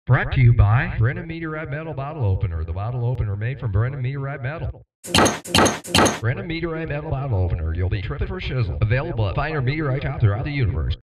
Brought to you by Brenham Meteorite Metal Bottle Opener, the bottle opener made from Brenham Meteorite Metal. Brenham Meteorite Metal Bottle Opener, you'll be tripping for shizzle. Available at finer meteorite shops throughout the universe.